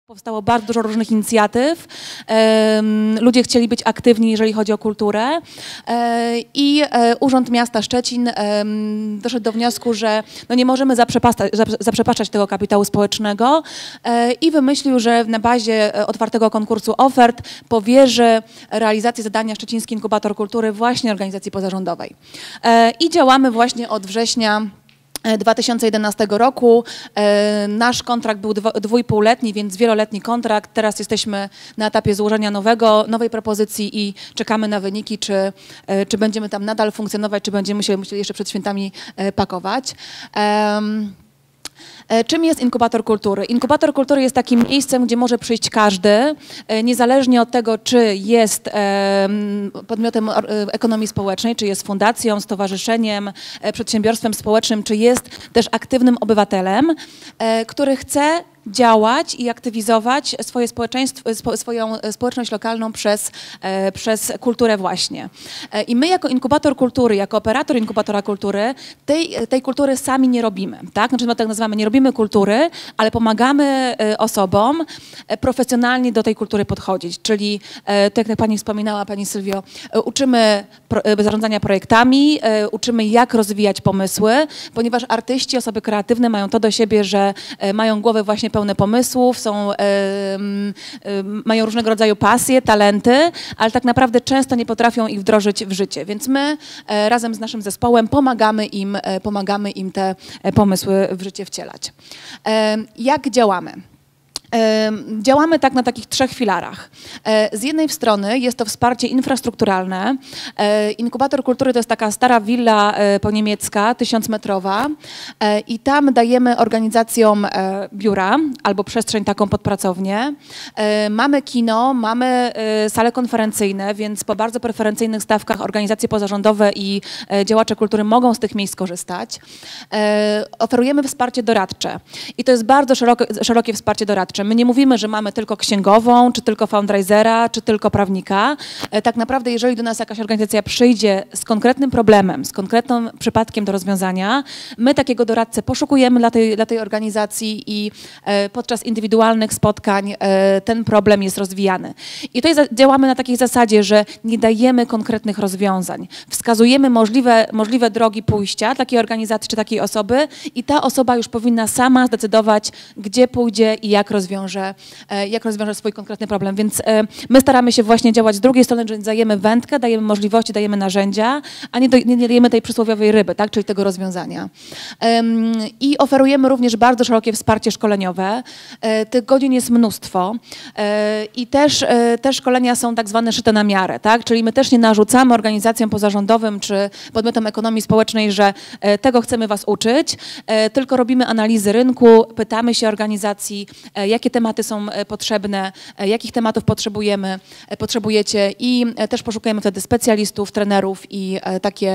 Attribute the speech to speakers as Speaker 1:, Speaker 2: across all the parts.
Speaker 1: Powstało bardzo dużo różnych inicjatyw. Ludzie chcieli być aktywni, jeżeli chodzi o kulturę. I Urząd Miasta Szczecin doszedł do wniosku, że no nie możemy zaprzepaszczać tego kapitału społecznego i wymyślił, że na bazie otwartego konkursu ofert powierzy realizację zadania Szczeciński Inkubator Kultury właśnie organizacji pozarządowej. I działamy właśnie od września 2011 roku. Nasz kontrakt był dwójpółletni, więc wieloletni kontrakt. Teraz jesteśmy na etapie złożenia nowej propozycji i czekamy na wyniki, czy będziemy tam nadal funkcjonować, czy będziemy się musieli jeszcze przed świętami pakować. Czym jest Inkubator Kultury? Inkubator Kultury jest takim miejscem, gdzie może przyjść każdy, niezależnie od tego, czy jest podmiotem ekonomii społecznej, czy jest fundacją, stowarzyszeniem, przedsiębiorstwem społecznym, czy jest też aktywnym obywatelem, który chce działać i aktywizować swoją społeczność lokalną przez kulturę właśnie. I my jako inkubator kultury, jako operator inkubatora kultury, tej kultury sami nie robimy. Tak? Znaczy my tak nazywamy, nie robimy kultury, ale pomagamy osobom profesjonalnie do tej kultury podchodzić. Czyli, tak jak pani wspominała, pani Sylwio, uczymy zarządzania projektami, uczymy jak rozwijać pomysły, ponieważ artyści, osoby kreatywne mają to do siebie, że mają głowę właśnie pełne pomysłów, mają różnego rodzaju pasje, talenty, ale tak naprawdę często nie potrafią ich wdrożyć w życie. Więc my razem z naszym zespołem pomagamy im te pomysły w życie wcielać. Jak działamy? Działamy tak na takich trzech filarach. Z jednej strony jest to wsparcie infrastrukturalne. Inkubator Kultury to jest taka stara willa poniemiecka, 1000-metrowa i tam dajemy organizacjom biura albo przestrzeń taką pod pracownię. Mamy kino, mamy sale konferencyjne, więc po bardzo preferencyjnych stawkach organizacje pozarządowe i działacze kultury mogą z tych miejsc korzystać. Oferujemy wsparcie doradcze i to jest bardzo szerokie wsparcie doradcze. My nie mówimy, że mamy tylko księgową, czy tylko fundraisera, czy tylko prawnika. Tak naprawdę, jeżeli do nas jakaś organizacja przyjdzie z konkretnym problemem, z konkretnym przypadkiem do rozwiązania, my takiego doradcę poszukujemy dla tej organizacji i podczas indywidualnych spotkań ten problem jest rozwijany. I tutaj działamy na takiej zasadzie, że nie dajemy konkretnych rozwiązań. Wskazujemy możliwe drogi pójścia takiej organizacji czy takiej osoby i ta osoba już powinna sama zdecydować, gdzie pójdzie i jak rozwiąże swój konkretny problem. Więc my staramy się właśnie działać z drugiej strony, że dajemy wędkę, dajemy możliwości, dajemy narzędzia, a nie dajemy tej przysłowiowej ryby, tak? Czyli tego rozwiązania. I oferujemy również bardzo szerokie wsparcie szkoleniowe. Tych godzin jest mnóstwo i też te szkolenia są tak zwane szyte na miarę, tak? Czyli my też nie narzucamy organizacjom pozarządowym czy podmiotom ekonomii społecznej, że tego chcemy was uczyć, tylko robimy analizy rynku, pytamy się organizacji, jakie tematy są potrzebne, jakich tematów potrzebujecie i też poszukujemy wtedy specjalistów, trenerów i takie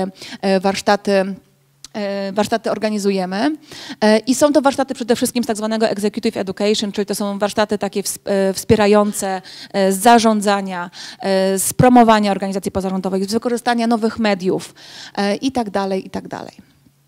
Speaker 1: warsztaty organizujemy i są to warsztaty przede wszystkim z tak zwanego executive education, czyli to są warsztaty takie wspierające z zarządzania, z promowania organizacji pozarządowych, z wykorzystania nowych mediów i tak dalej, i tak dalej.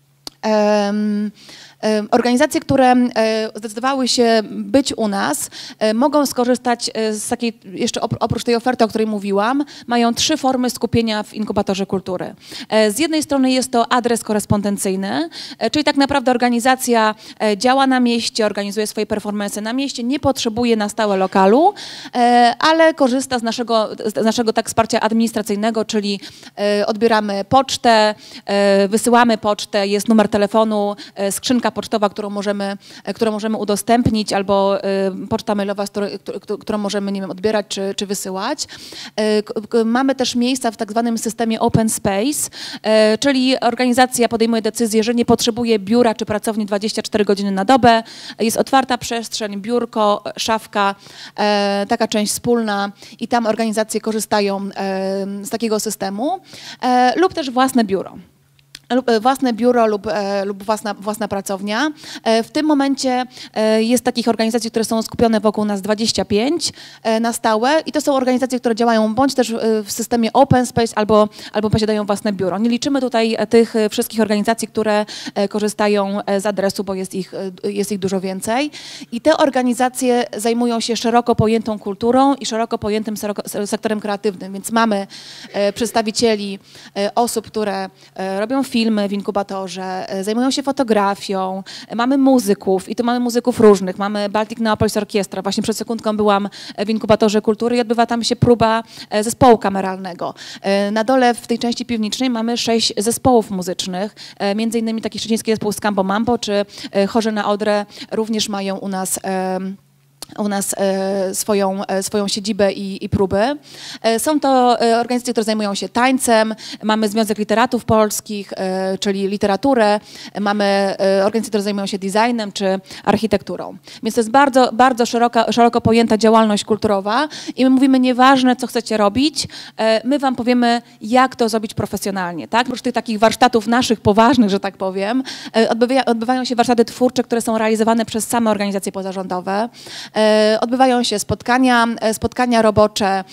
Speaker 1: Organizacje, które zdecydowały się być u nas, mogą skorzystać z takiej, jeszcze oprócz tej oferty, o której mówiłam, mają 3 formy skupienia w inkubatorze kultury. Z jednej strony jest to adres korespondencyjny, czyli tak naprawdę organizacja działa na mieście, organizuje swoje performance na mieście, nie potrzebuje na stałe lokalu, ale korzysta z naszego tak wsparcia administracyjnego, czyli odbieramy pocztę, wysyłamy pocztę, jest numer telefonu, skrzynka pocztowa, którą możemy udostępnić, albo poczta mailowa, którą możemy, nie wiem, odbierać czy wysyłać. Mamy też miejsca w tak zwanym systemie open space, czyli organizacja podejmuje decyzję, że nie potrzebuje biura czy pracowni 24 godziny na dobę. Jest otwarta przestrzeń, biurko, szafka, taka część wspólna i tam organizacje korzystają z takiego systemu lub też własne biuro. własne biuro lub własna pracownia. W tym momencie jest takich organizacji, które są skupione wokół nas 25 na stałe i to są organizacje, które działają bądź też w systemie open space albo posiadają własne biuro. Nie liczymy tutaj tych wszystkich organizacji, które korzystają z adresu, bo jest ich dużo więcej. I te organizacje zajmują się szeroko pojętą kulturą i szeroko pojętym sektorem kreatywnym, więc mamy przedstawicieli osób, które robią filmy w inkubatorze, zajmują się fotografią, mamy muzyków i tu mamy muzyków różnych, mamy Baltic Neopolis Orkiestra, właśnie przed sekundką byłam w inkubatorze kultury i odbywa tam się próba zespołu kameralnego. Na dole w tej części piwnicznej mamy 6 zespołów muzycznych, między innymi taki szczeciński zespół Scambo Mambo czy Chorzy na Odrę również mają u nas swoją siedzibę i próby. Są to organizacje, które zajmują się tańcem, mamy Związek Literatów Polskich, czyli literaturę, mamy organizacje, które zajmują się designem czy architekturą. Więc to jest bardzo, bardzo szeroko pojęta działalność kulturowa i my mówimy, nieważne co chcecie robić, my wam powiemy, jak to zrobić profesjonalnie. Tak? Oprócz tych takich warsztatów naszych poważnych, że tak powiem, odbywają się warsztaty twórcze, które są realizowane przez same organizacje pozarządowe. Odbywają się spotkania robocze,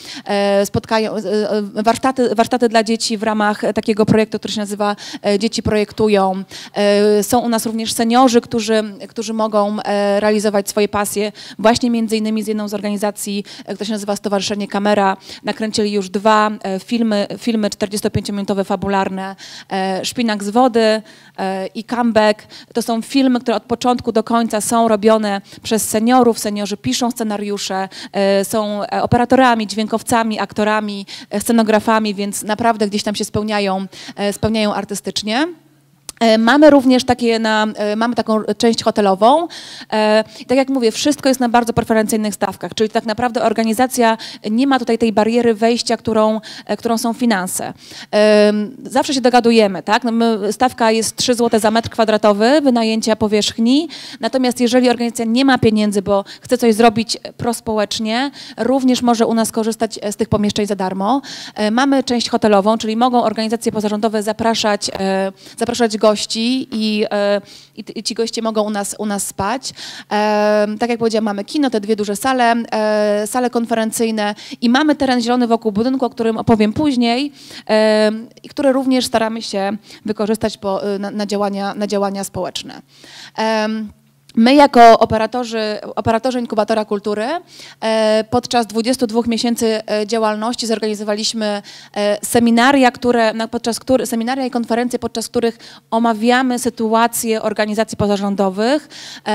Speaker 1: warsztaty dla dzieci w ramach takiego projektu, który się nazywa Dzieci projektują. Są u nas również seniorzy, którzy mogą realizować swoje pasje. Właśnie między innymi z jedną z organizacji, która się nazywa Stowarzyszenie Kamera, nakręcili już 2 filmy 45-minutowe, fabularne, Szpinak z wody i Comeback. To są filmy, które od początku do końca są robione przez seniorów. Seniorzy piszą scenariusze, są operatorami, dźwiękowcami, aktorami, scenografami, więc naprawdę gdzieś tam się spełniają artystycznie. Mamy również mamy taką część hotelową. Tak jak mówię, wszystko jest na bardzo preferencyjnych stawkach, czyli tak naprawdę organizacja nie ma tutaj tej bariery wejścia, którą są finanse. Zawsze się dogadujemy, tak? Stawka jest 3 zł za metr kwadratowy wynajęcia powierzchni, natomiast jeżeli organizacja nie ma pieniędzy, bo chce coś zrobić prospołecznie, również może u nas korzystać z tych pomieszczeń za darmo. Mamy część hotelową, czyli mogą organizacje pozarządowe zapraszać gości i ci goście mogą u nas spać. Tak jak powiedziałam, mamy kino, te 2 duże sale konferencyjne i mamy teren zielony wokół budynku, o którym opowiem później i który również staramy się wykorzystać na działania społeczne. My jako operatorzy inkubatora kultury podczas 22 miesięcy działalności zorganizowaliśmy seminaria i konferencje, podczas których omawiamy sytuację organizacji pozarządowych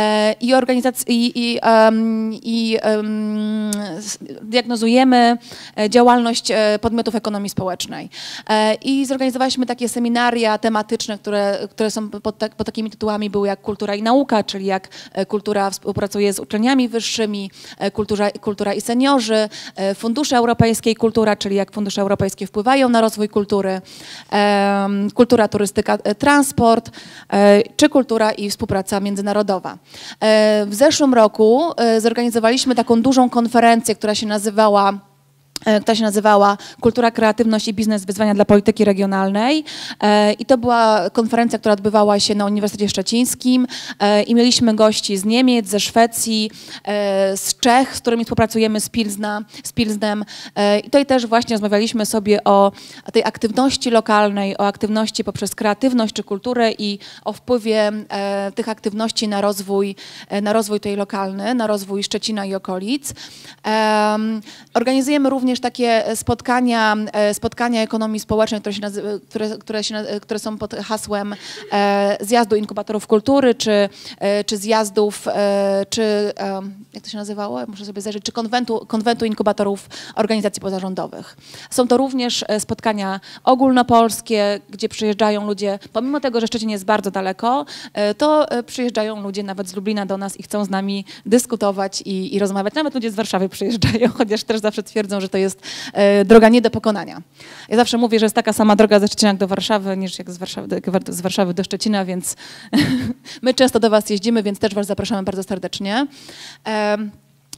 Speaker 1: i diagnozujemy działalność podmiotów ekonomii społecznej. I zorganizowaliśmy takie seminaria tematyczne, które są pod takimi tytułami były jak Kultura i Nauka, czyli jak kultura współpracuje z uczelniami wyższymi, kultura i seniorzy, fundusze europejskie kultura, czyli jak fundusze europejskie wpływają na rozwój kultury, kultura, turystyka, transport, czy kultura i współpraca międzynarodowa. W zeszłym roku zorganizowaliśmy taką dużą konferencję, która się nazywała Kultura, kreatywność i biznes, wyzwania dla polityki regionalnej. I to była konferencja, która odbywała się na Uniwersytecie Szczecińskim i mieliśmy gości z Niemiec, ze Szwecji, z Czech, z którymi współpracujemy, z Pilznem. I tutaj też właśnie rozmawialiśmy sobie o tej aktywności lokalnej, o aktywności poprzez kreatywność czy kulturę i o wpływie tych aktywności na rozwój tej lokalny, na rozwój Szczecina i okolic. Organizujemy również takie spotkania ekonomii społecznej, które są pod hasłem zjazdu inkubatorów kultury, czy zjazdów, czy jak to się nazywało? Muszę sobie zajrzeć, czy konwentu inkubatorów organizacji pozarządowych. Są to również spotkania ogólnopolskie, gdzie przyjeżdżają ludzie, pomimo tego, że Szczecin jest bardzo daleko, to przyjeżdżają ludzie nawet z Lublina do nas i chcą z nami dyskutować i rozmawiać. Nawet ludzie z Warszawy przyjeżdżają, chociaż też zawsze twierdzą, że to jest droga nie do pokonania. Ja zawsze mówię, że jest taka sama droga ze Szczecina do Warszawy, niż jak z Warszawy do Szczecina, więc my często do was jeździmy, więc też was zapraszamy bardzo serdecznie.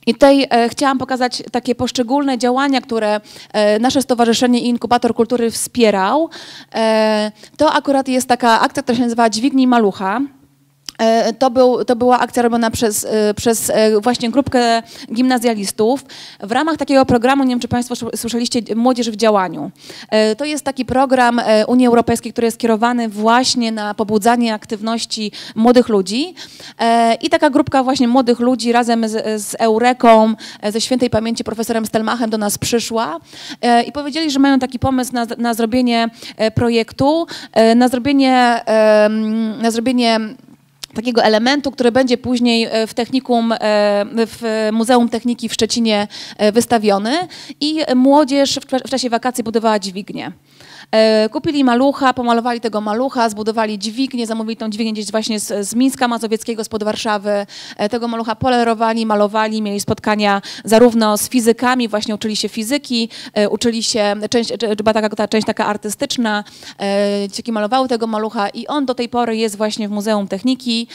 Speaker 1: I tutaj chciałam pokazać takie poszczególne działania, które nasze Stowarzyszenie i Inkubator Kultury wspierał. To akurat jest taka akcja, która się nazywa Dźwignij Malucha. To była akcja robiona przez właśnie grupkę gimnazjalistów. W ramach takiego programu, nie wiem, czy Państwo słyszeliście, Młodzież w działaniu. To jest taki program Unii Europejskiej, który jest skierowany właśnie na pobudzanie aktywności młodych ludzi. I taka grupka właśnie młodych ludzi razem z Eureką, ze świętej pamięci profesorem Stelmachem do nas przyszła i powiedzieli, że mają taki pomysł na zrobienie projektu, na zrobienie takiego elementu, który będzie później w technikum, w Muzeum Techniki w Szczecinie wystawiony i młodzież w czasie wakacji budowała dźwignię. Kupili malucha, pomalowali tego malucha, zbudowali dźwignię, zamówili tą dźwignię gdzieś właśnie z Mińska Mazowieckiego, spod Warszawy. Tego malucha polerowali, malowali, mieli spotkania zarówno z fizykami, właśnie uczyli się fizyki, uczyli się, była ta część taka artystyczna, dzieciaki malowały tego malucha i on do tej pory jest właśnie w Muzeum Techniki.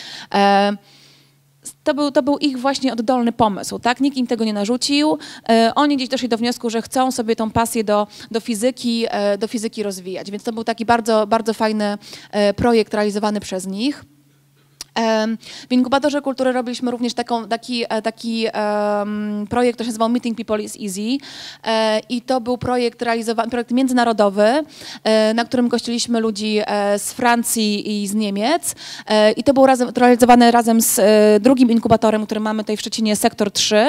Speaker 1: To był ich właśnie oddolny pomysł, tak? Nikt im tego nie narzucił. Oni gdzieś doszli do wniosku, że chcą sobie tą pasję do fizyki rozwijać, więc to był taki bardzo, bardzo fajny projekt realizowany przez nich. W Inkubatorze Kultury robiliśmy również taki projekt, który się nazywał Meeting People is Easy i to był projekt międzynarodowy, na którym gościliśmy ludzi z Francji i z Niemiec i to był realizowany razem z drugim inkubatorem, który mamy tutaj w Szczecinie, Sektor 3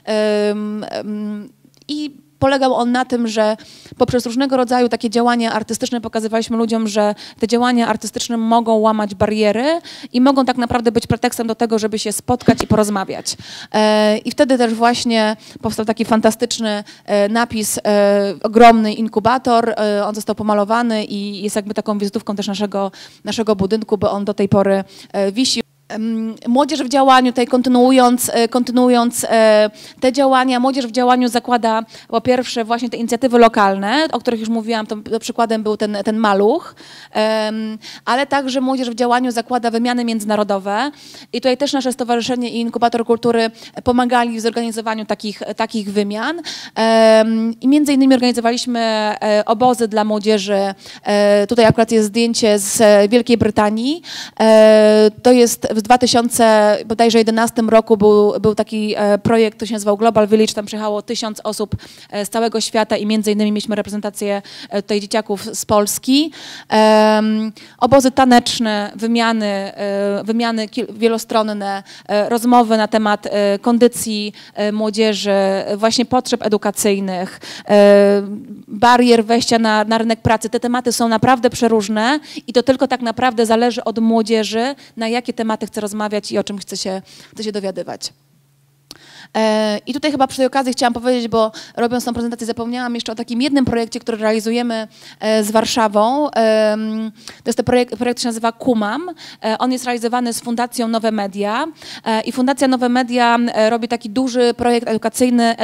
Speaker 1: i polegał on na tym, że poprzez różnego rodzaju takie działania artystyczne pokazywaliśmy ludziom, że te działania artystyczne mogą łamać bariery i mogą tak naprawdę być pretekstem do tego, żeby się spotkać i porozmawiać. I wtedy też właśnie powstał taki fantastyczny napis, ogromny inkubator, on został pomalowany i jest jakby taką wizytówką też naszego budynku, bo on do tej pory wisi. Młodzież w działaniu, tutaj kontynuując te działania, Młodzież w działaniu zakłada po pierwsze właśnie te inicjatywy lokalne, o których już mówiłam, to przykładem był ten maluch, ale także Młodzież w działaniu zakłada wymiany międzynarodowe i tutaj też nasze Stowarzyszenie i Inkubator Kultury pomagali w zorganizowaniu takich wymian i między innymi organizowaliśmy obozy dla młodzieży, tutaj akurat jest zdjęcie z Wielkiej Brytanii, to jest w 2011 roku był taki projekt, który się nazywał Global Village, tam przyjechało 1000 osób z całego świata i między innymi mieliśmy reprezentację tutaj dzieciaków z Polski. Obozy taneczne, wymiany wielostronne, rozmowy na temat kondycji młodzieży, właśnie potrzeb edukacyjnych, barier wejścia na rynek pracy. Te tematy są naprawdę przeróżne i to tylko tak naprawdę zależy od młodzieży, na jakie tematy chce rozmawiać i o czym chce się dowiadywać. I tutaj chyba przy tej okazji chciałam powiedzieć, bo robiąc tą prezentację zapomniałam jeszcze o takim jednym projekcie, który realizujemy z Warszawą. To jest to projekt, który się nazywa KUMAM. On jest realizowany z Fundacją Nowe Media i Fundacja Nowe Media robi taki duży projekt edukacyjny,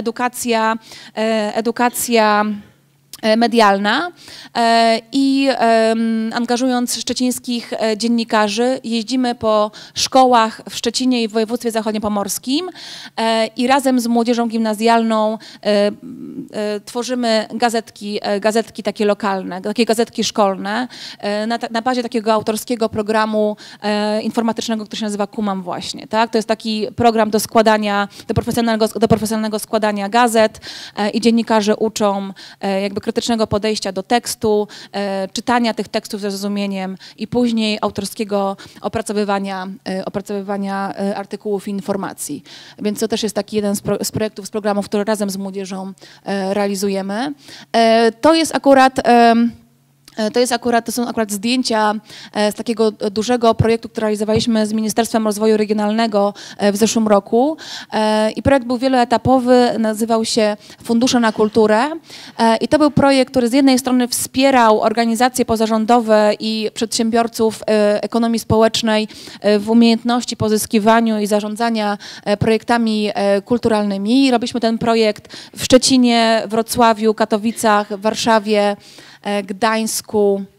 Speaker 1: edukacja medialna i angażując szczecińskich dziennikarzy jeździmy po szkołach w Szczecinie i w województwie zachodniopomorskim i razem z młodzieżą gimnazjalną tworzymy gazetki takie lokalne, takie gazetki szkolne na bazie takiego autorskiego programu informatycznego, który się nazywa KUMAM właśnie. Tak? To jest taki program do profesjonalnego składania gazet i dziennikarze uczą jakby krytycznego podejścia do tekstu, czytania tych tekstów ze zrozumieniem i później autorskiego opracowywania artykułów i informacji. Więc to też jest taki jeden z projektów, z programów, które razem z młodzieżą realizujemy. To są akurat zdjęcia z takiego dużego projektu, który realizowaliśmy z Ministerstwem Rozwoju Regionalnego w zeszłym roku. I projekt był wieloetapowy, nazywał się Fundusze na kulturę. I to był projekt, który z jednej strony wspierał organizacje pozarządowe i przedsiębiorców ekonomii społecznej w umiejętności pozyskiwaniu i zarządzania projektami kulturalnymi. Robiliśmy ten projekt w Szczecinie, Wrocławiu, Katowicach, Warszawie, Gdańsku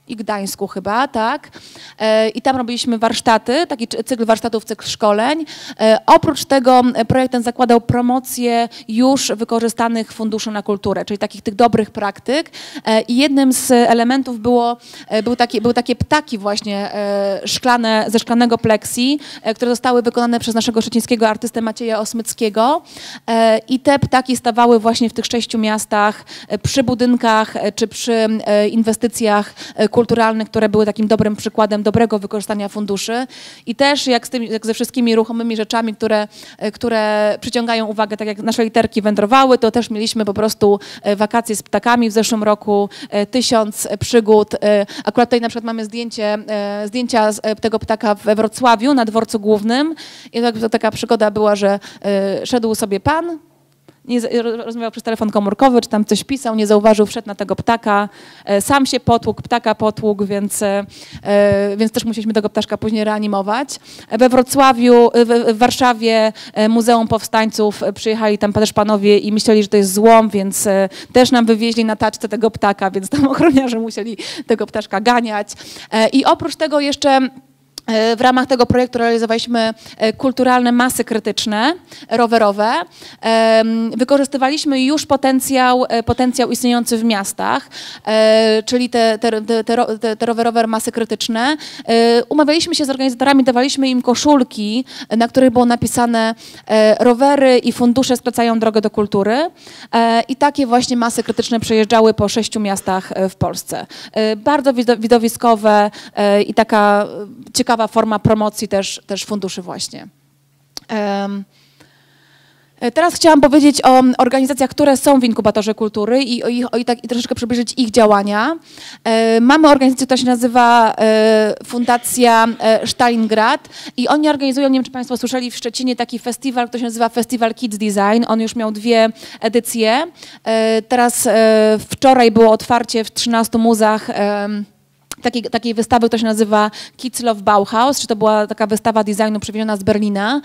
Speaker 1: i Gdańsku chyba, tak. I tam robiliśmy warsztaty, taki cykl warsztatów, cykl szkoleń. Oprócz tego projekt ten zakładał promocję już wykorzystanych funduszy na kulturę, czyli takich tych dobrych praktyk. I jednym z elementów były takie ptaki właśnie szklane, ze szklanego pleksji, które zostały wykonane przez naszego szczecińskiego artystę Macieja Osmyckiego. I te ptaki stawały właśnie w tych 6 miastach, przy budynkach czy przy inwestycjach kulturalnych, które były takim dobrym przykładem dobrego wykorzystania funduszy. I też jak ze wszystkimi ruchomymi rzeczami, które przyciągają uwagę, tak jak nasze literki wędrowały, to też mieliśmy po prostu wakacje z ptakami. W zeszłym roku 1000 przygód. Akurat tutaj na przykład mamy zdjęcia tego ptaka we Wrocławiu na dworcu głównym. I taka przygoda była, że szedł sobie pan, rozmawiał przez telefon komórkowy, czy tam coś pisał, nie zauważył, wszedł na tego ptaka, sam się potłukł, ptaka potłukł, więc też musieliśmy tego ptaszka później reanimować. We Wrocławiu, w Warszawie Muzeum Powstańców przyjechali tam też panowie i myśleli, że to jest złom, więc też nam wywieźli na taczce tego ptaka, więc tam ochroniarze musieli tego ptaszka ganiać. I oprócz tego jeszcze w ramach tego projektu realizowaliśmy kulturalne masy krytyczne, rowerowe. Wykorzystywaliśmy już potencjał istniejący w miastach, czyli te rowerowe masy krytyczne. Umawialiśmy się z organizatorami, dawaliśmy im koszulki, na których było napisane rowery i fundusze skracają drogę do kultury. I takie właśnie masy krytyczne przejeżdżały po 6 miastach w Polsce. Bardzo widowiskowe i taka ciekawa forma promocji też funduszy właśnie. Teraz chciałam powiedzieć o organizacjach, które są w inkubatorze kultury i troszeczkę przybliżyć ich działania. Mamy organizację, która się nazywa Fundacja Stalingrad i oni organizują, nie wiem czy Państwo słyszeli, w Szczecinie taki festiwal, który się nazywa Festiwal Kids Design. On już miał 2 edycje. Teraz wczoraj było otwarcie w 13 muzach takiej wystawy, która się nazywa Kids Love Bauhaus, czy to była taka wystawa designu przywieziona z Berlina.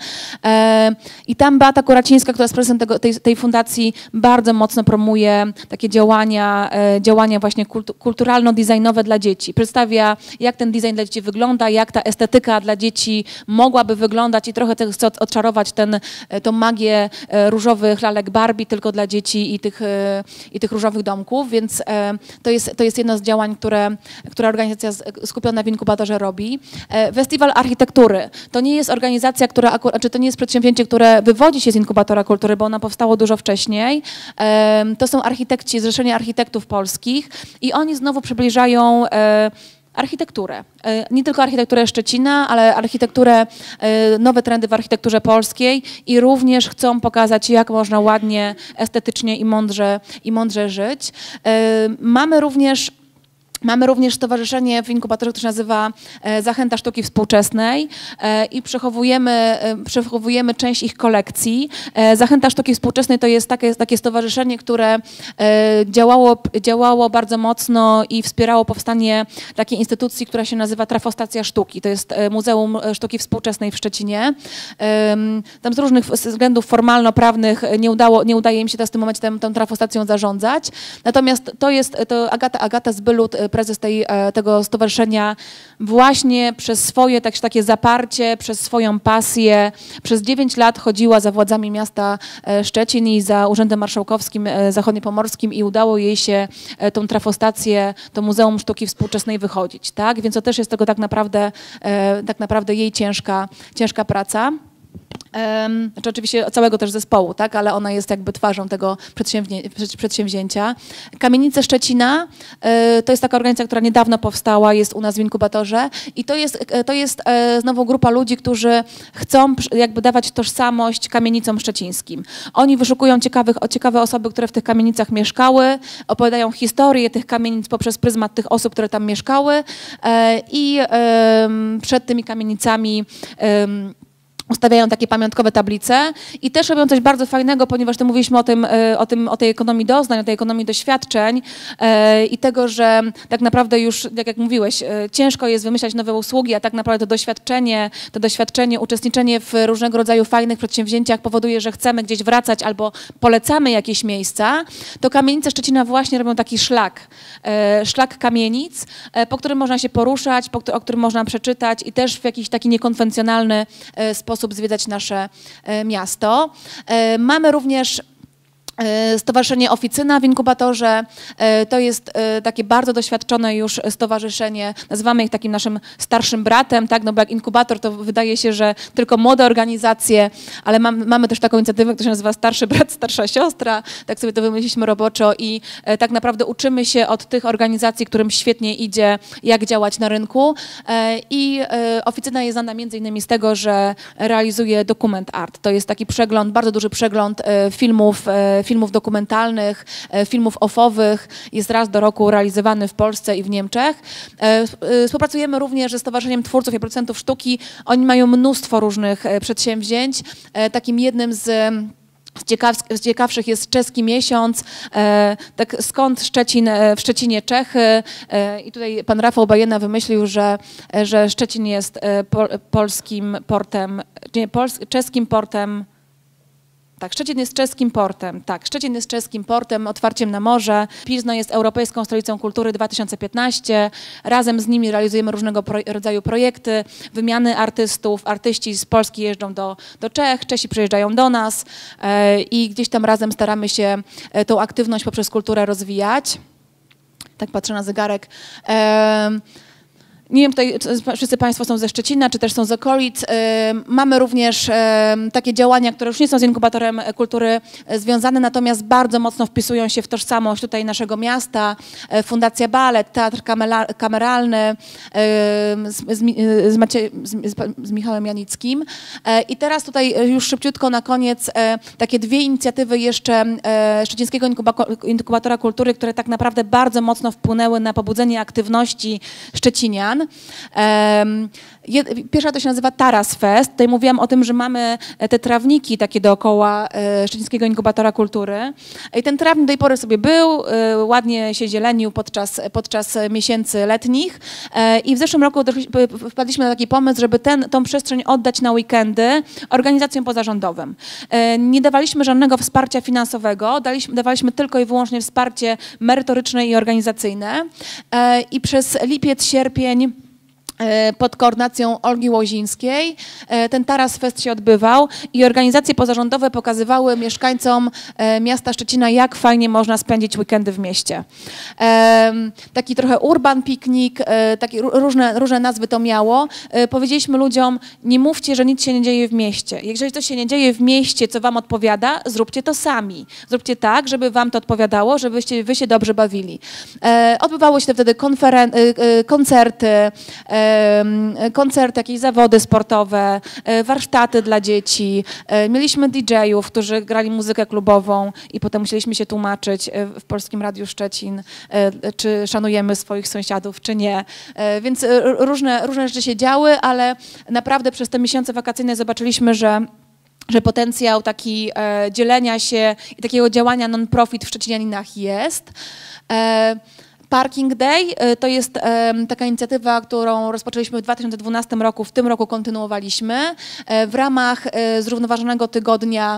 Speaker 1: I tam Beata Koracińska, która jest prezesem tej fundacji, bardzo mocno promuje takie działania właśnie kulturalno-designowe dla dzieci. Przedstawia, jak ten design dla dzieci wygląda, jak ta estetyka dla dzieci mogłaby wyglądać i trochę chce odczarować tą magię różowych lalek Barbie tylko dla dzieci i tych różowych domków, więc to jest jedno z działań, które organizacja skupiona w inkubatorze robi. Festiwal Architektury. To nie jest organizacja, to nie jest przedsięwzięcie, które wywodzi się z inkubatora kultury, bo ono powstało dużo wcześniej. To są architekci, Zrzeszenie Architektów Polskich i oni znowu przybliżają architekturę. Nie tylko architekturę Szczecina, ale architekturę, nowe trendy w architekturze polskiej i również chcą pokazać, jak można ładnie, estetycznie i mądrze żyć. Mamy również stowarzyszenie w inkubatorze, które się nazywa Zachęta Sztuki Współczesnej i przechowujemy część ich kolekcji. Zachęta Sztuki Współczesnej to jest takie stowarzyszenie, które działało bardzo mocno i wspierało powstanie takiej instytucji, która się nazywa Trafostacja Sztuki. To jest Muzeum Sztuki Współczesnej w Szczecinie. Tam z różnych względów formalno-prawnych nie udaje im się teraz w tym momencie tą trafostacją zarządzać. Natomiast to Agata Zbylut, prezes tego stowarzyszenia, właśnie przez swoje takie zaparcie, przez swoją pasję, przez 9 lat chodziła za władzami miasta Szczecin i za Urzędem Marszałkowskim Zachodniopomorskim i udało jej się tą trafostację, to Muzeum Sztuki Współczesnej wychodzić, tak? Więc to też jest tego tak naprawdę jej ciężka praca. Znaczy oczywiście całego też zespołu, tak? Ale ona jest jakby twarzą tego przedsięwzięcia. Kamienice Szczecina to jest taka organizacja, która niedawno powstała, jest u nas w inkubatorze i to jest znowu grupa ludzi, którzy chcą jakby dawać tożsamość kamienicom szczecińskim. Oni wyszukują ciekawe osoby, które w tych kamienicach mieszkały, opowiadają historię tych kamienic poprzez pryzmat tych osób, które tam mieszkały i przed tymi kamienicami ustawiają takie pamiątkowe tablice i też robią coś bardzo fajnego, ponieważ tu mówiliśmy o tej ekonomii doznań, o tej ekonomii doświadczeń i tego, że tak naprawdę już, jak mówiłeś, ciężko jest wymyślać nowe usługi, a tak naprawdę to doświadczenie, uczestniczenie w różnego rodzaju fajnych przedsięwzięciach powoduje, że chcemy gdzieś wracać albo polecamy jakieś miejsca, to Kamienice Szczecina właśnie robią taki szlak kamienic, po którym można się poruszać, o którym można przeczytać i też w jakiś taki niekonwencjonalny sposób zwiedzać nasze miasto. Mamy również Stowarzyszenie Oficyna w inkubatorze. To jest takie bardzo doświadczone już stowarzyszenie. Nazywamy ich takim naszym starszym bratem, tak? No bo jak inkubator to wydaje się, że tylko młode organizacje, ale mamy też taką inicjatywę, która się nazywa Starszy Brat, Starsza Siostra. Tak sobie to wymyśliliśmy roboczo i tak naprawdę uczymy się od tych organizacji, którym świetnie idzie, jak działać na rynku. I Oficyna jest znana między innymi z tego, że realizuje Document Art. To jest taki przegląd, bardzo duży przegląd filmów dokumentalnych, filmów offowych. Jest raz do roku realizowany w Polsce i w Niemczech. Współpracujemy również ze Stowarzyszeniem Twórców i Producentów Sztuki. Oni mają mnóstwo różnych przedsięwzięć. Takim jednym z ciekawszych jest Czeski Miesiąc, tak skąd Szczecin, w Szczecinie Czechy i tutaj pan Rafał Bajena wymyślił, że Szczecin jest polskim portem, nie, czeskim portem. Tak, Szczecin jest czeskim portem. Tak, Szczecin jest czeskim portem, otwarciem na morze. Pilzno jest Europejską Stolicą Kultury 2015. Razem z nimi realizujemy różnego rodzaju projekty, wymiany artystów. Artyści z Polski jeżdżą do Czech, Czesi przyjeżdżają do nas i gdzieś tam razem staramy się tą aktywność poprzez kulturę rozwijać. Tak patrzę na zegarek. Nie wiem, tutaj wszyscy Państwo są ze Szczecina, czy też są z okolic. Mamy również takie działania, które już nie są z inkubatorem kultury związane, natomiast bardzo mocno wpisują się w tożsamość tutaj naszego miasta. Fundacja Balet, Teatr Kameralny z Michałem Janickim. I teraz tutaj już szybciutko na koniec takie dwie inicjatywy jeszcze Szczecińskiego Inkubatora Kultury, które tak naprawdę bardzo mocno wpłynęły na pobudzenie aktywności szczecinian. Pierwsza to się nazywa Taras Fest. Tutaj mówiłam o tym, że mamy te trawniki takie dookoła Szczecińskiego Inkubatora Kultury. I ten trawnik do tej pory sobie był, ładnie się zielenił podczas miesięcy letnich. I w zeszłym roku wpadliśmy na taki pomysł, żeby tą przestrzeń oddać na weekendy organizacjom pozarządowym. Nie dawaliśmy żadnego wsparcia finansowego, dawaliśmy tylko i wyłącznie wsparcie merytoryczne i organizacyjne. I przez lipiec, sierpień pod koordynacją Olgi Łozińskiej ten Taras Fest się odbywał i organizacje pozarządowe pokazywały mieszkańcom miasta Szczecina, jak fajnie można spędzić weekendy w mieście. Taki trochę urban piknik, takie różne nazwy to miało. Powiedzieliśmy ludziom, nie mówcie, że nic się nie dzieje w mieście. Jeżeli coś się nie dzieje w mieście, co wam odpowiada, zróbcie to sami. Zróbcie tak, żeby wam to odpowiadało, żebyście wy się dobrze bawili. Odbywały się wtedy koncerty, jakieś zawody sportowe, warsztaty dla dzieci. Mieliśmy DJ-ów, którzy grali muzykę klubową i potem musieliśmy się tłumaczyć w Polskim Radiu Szczecin, czy szanujemy swoich sąsiadów, czy nie. Więc różne rzeczy się działy, ale naprawdę przez te miesiące wakacyjne zobaczyliśmy, że potencjał taki dzielenia się i takiego działania non-profit w Szczecinianinach jest. Parking Day to jest taka inicjatywa, którą rozpoczęliśmy w 2012 roku, w tym roku kontynuowaliśmy. W ramach zrównoważonego tygodnia,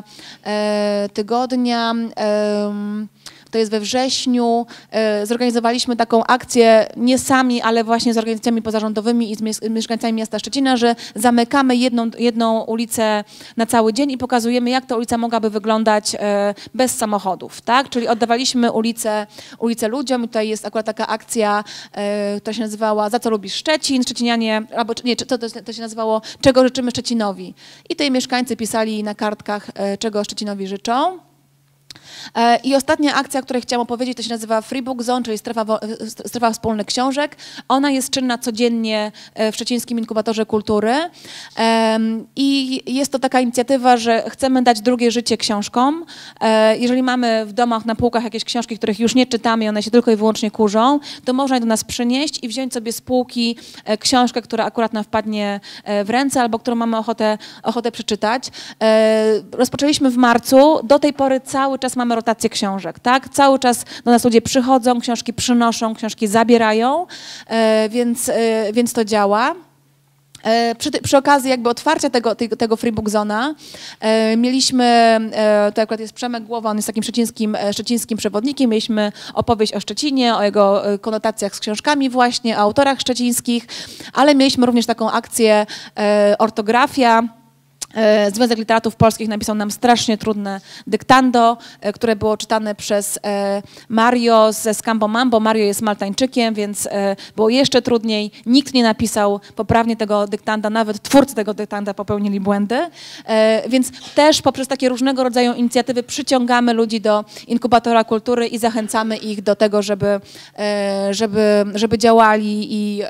Speaker 1: to jest we wrześniu, zorganizowaliśmy taką akcję nie sami, ale właśnie z organizacjami pozarządowymi i z mieszkańcami miasta Szczecina, że zamykamy jedną ulicę na cały dzień i pokazujemy, jak ta ulica mogłaby wyglądać bez samochodów, tak? Czyli oddawaliśmy ulicę ludziom i tutaj jest akurat taka akcja, która się nazywała Za co lubisz Szczecin? Szczecinianie, albo nie, to się nazywało Czego życzymy Szczecinowi? I tutaj mieszkańcy pisali na kartkach, czego Szczecinowi życzą. I ostatnia akcja, o której chciałam opowiedzieć, to się nazywa Free Book Zone, czyli strefa wspólnych książek. Ona jest czynna codziennie w Szczecińskim Inkubatorze Kultury. I jest to taka inicjatywa, że chcemy dać drugie życie książkom. Jeżeli mamy w domach na półkach jakieś książki, których już nie czytamy i one się tylko i wyłącznie kurzą, to można je do nas przynieść i wziąć sobie z półki książkę, która akurat nam wpadnie w ręce albo którą mamy ochotę przeczytać. Rozpoczęliśmy w marcu. Do tej pory cały czas mamy rotację książek, tak? Cały czas do nas ludzie przychodzą, książki przynoszą, książki zabierają, więc to działa. Przy okazji jakby otwarcia tego Free Book Zone'a mieliśmy, to akurat jest Przemek Głowa, on jest takim szczecińskim przewodnikiem, mieliśmy opowieść o Szczecinie, o jego konotacjach z książkami właśnie, o autorach szczecińskich, ale mieliśmy również taką akcję ortografia. Związek Literatów Polskich napisał nam strasznie trudne dyktando, które było czytane przez Mario ze Scambo Mambo. Mario jest Maltańczykiem, więc było jeszcze trudniej. Nikt nie napisał poprawnie tego dyktanda, nawet twórcy tego dyktanda popełnili błędy. Więc też poprzez takie różnego rodzaju inicjatywy przyciągamy ludzi do Inkubatora Kultury i zachęcamy ich do tego, żeby działali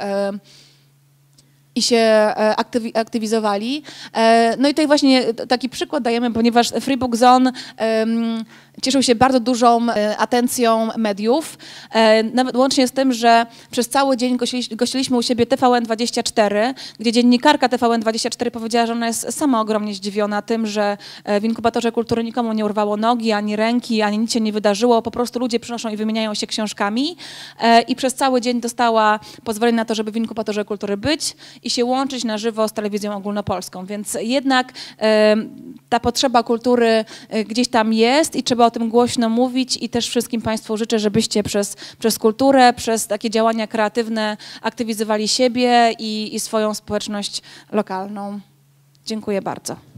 Speaker 1: i się aktywizowali. No i tutaj właśnie taki przykład dajemy, ponieważ Free Book Zone cieszył się bardzo dużą atencją mediów, nawet łącznie z tym, że przez cały dzień gościliśmy u siebie TVN24, gdzie dziennikarka TVN24 powiedziała, że ona jest sama ogromnie zdziwiona tym, że w Inkubatorze Kultury nikomu nie urwało nogi, ani ręki, ani nic się nie wydarzyło, po prostu ludzie przynoszą i wymieniają się książkami i przez cały dzień dostała pozwolenie na to, żeby w Inkubatorze Kultury być i się łączyć na żywo z telewizją ogólnopolską, więc jednak ta potrzeba kultury gdzieś tam jest i trzeba o tym głośno mówić i też wszystkim Państwu życzę, żebyście przez kulturę, przez takie działania kreatywne aktywizowali siebie i swoją społeczność lokalną. Dziękuję bardzo.